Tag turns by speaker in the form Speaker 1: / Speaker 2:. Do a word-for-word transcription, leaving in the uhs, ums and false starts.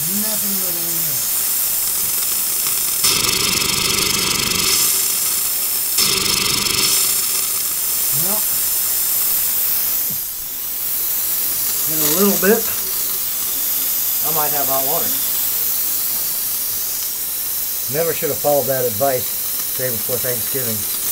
Speaker 1: Nothing but air. Well, in a little bit, I might have hot water.
Speaker 2: Never should have followed that advice day before Thanksgiving.